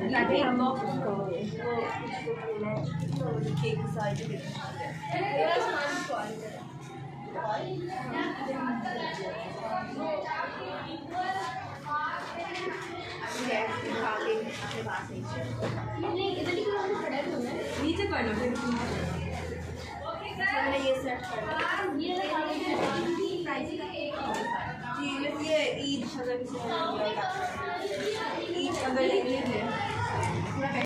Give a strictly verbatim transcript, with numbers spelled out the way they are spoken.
ताकि हम cake side में नीचे कर लो फिर ये सेट कर लो।